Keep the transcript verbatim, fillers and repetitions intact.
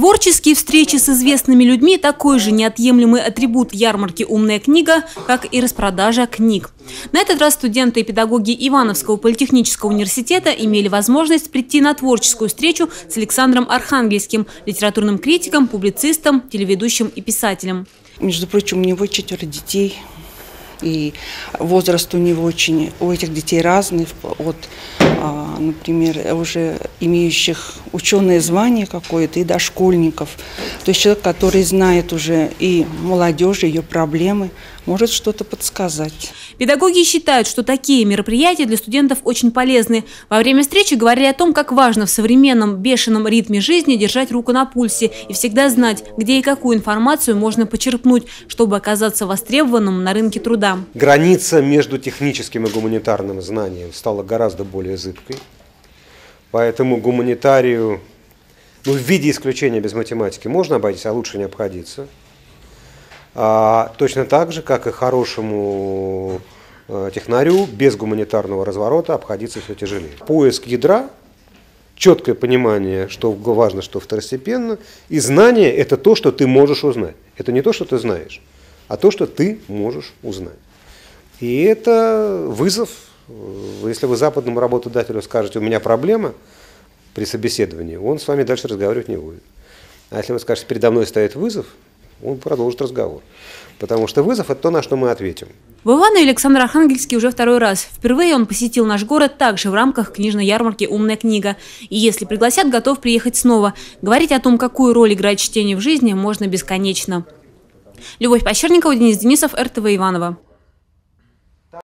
Творческие встречи с известными людьми – такой же неотъемлемый атрибут ярмарки «Умная книга», как и распродажа книг. На этот раз студенты и педагоги Ивановского политехнического университета имели возможность прийти на творческую встречу с Александром Архангельским, литературным критиком, публицистом, телеведущим и писателем. Между прочим, у него четверо детей. И возраст у него очень, у этих детей разный, от, например, уже имеющих ученое звание какое-то и дошкольников. То есть человек, который знает уже и молодежь, ее проблемы, может что-то подсказать. Педагоги считают, что такие мероприятия для студентов очень полезны. Во время встречи говорили о том, как важно в современном бешеном ритме жизни держать руку на пульсе и всегда знать, где и какую информацию можно почерпнуть, чтобы оказаться востребованным на рынке труда. Граница между техническим и гуманитарным знанием стала гораздо более зыбкой. Поэтому гуманитарию, ну, в виде исключения без математики можно обойтись, а лучше не обходиться. А, точно так же, как и хорошему э, технарю без гуманитарного разворота обходиться все тяжелее. Поиск ядра, четкое понимание, что важно, что второстепенно, и знание – это то, что ты можешь узнать. Это не то, что ты знаешь, а то, что ты можешь узнать. И это вызов. Если вы западному работодателю скажете, у меня проблема при собеседовании, он с вами дальше разговаривать не будет. А если вы скажете, передо мной стоит вызов, он продолжит разговор. Потому что вызов – это то, на что мы ответим. В Иванове Александр Архангельский уже второй раз. Впервые он посетил наш город также в рамках книжной ярмарки «Умная книга». И если пригласят, готов приехать снова. Говорить о том, какую роль играет чтение в жизни, можно бесконечно. Любовь Пощерникова, Денис Денисов, эр тэ вэ Иваново.